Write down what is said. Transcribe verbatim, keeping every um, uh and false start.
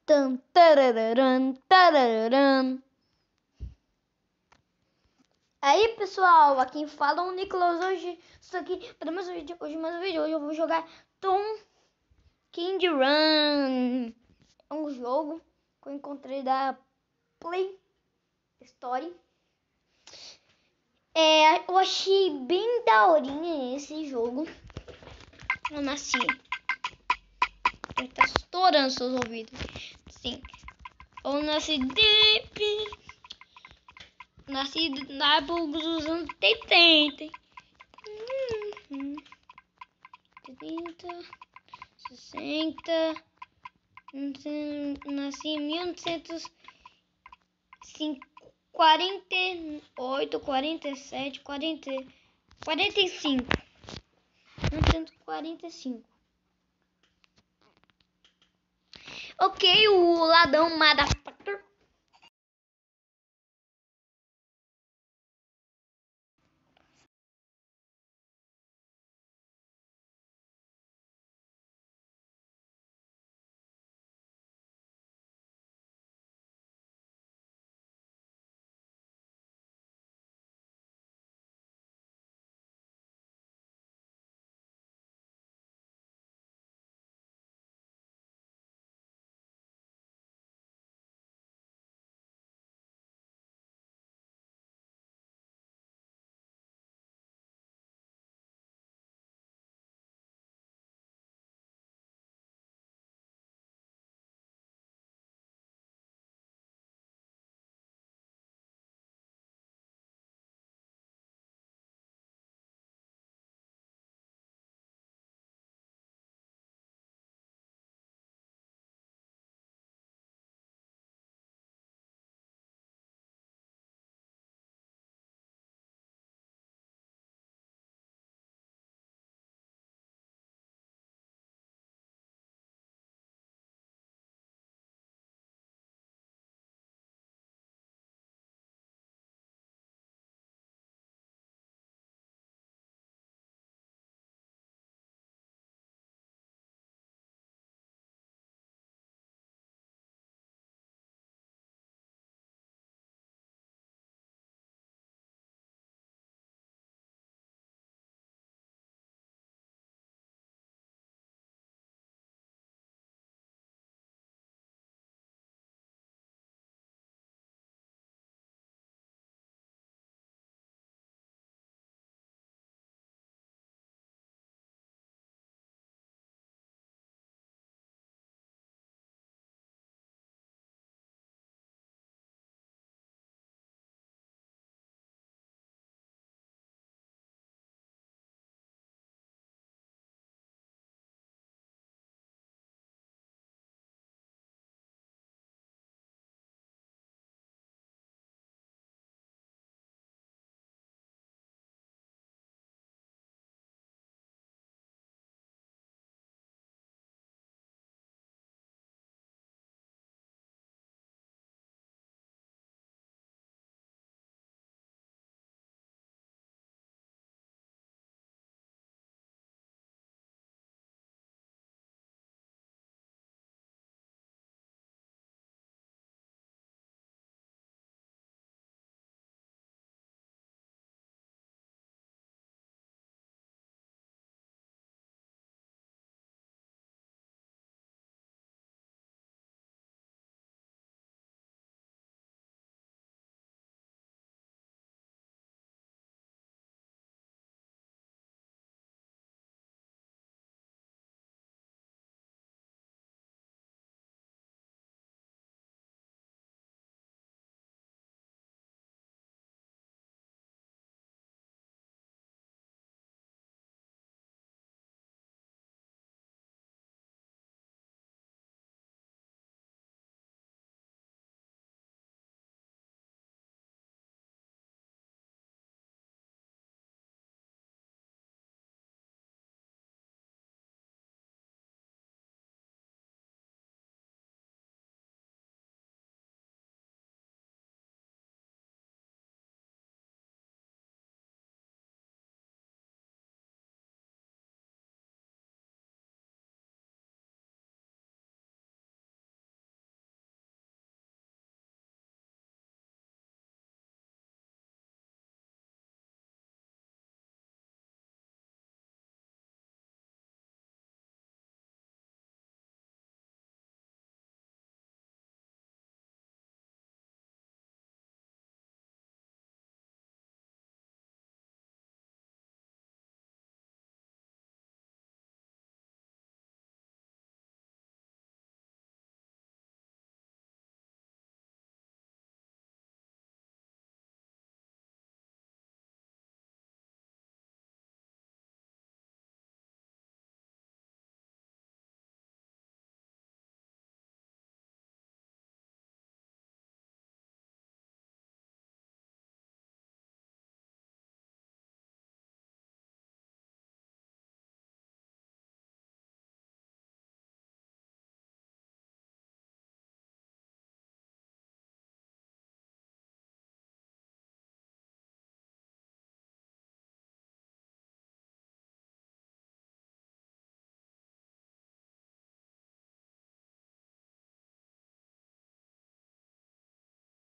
Tan, tarararam, tarararam. Aí pessoal, aqui fala o Nicolas hoje. Estou aqui para mais um vídeo. Hoje mais um vídeo. Hoje eu vou jogar Tom King Run. É um jogo que eu encontrei da Play Store. É, eu achei bem daorinha esse jogo. Eu nasci. Ele tá estourando seus ouvidos. Sim. Eu nasci deep. Nasci na época dos anos oitenta. trinta, sessenta. Nasci em mil novecentos e quarenta e oito, quarenta e sete, quarenta, quarenta e cinco. mil novecentos e quarenta e cinco. Ok, o ladrão mata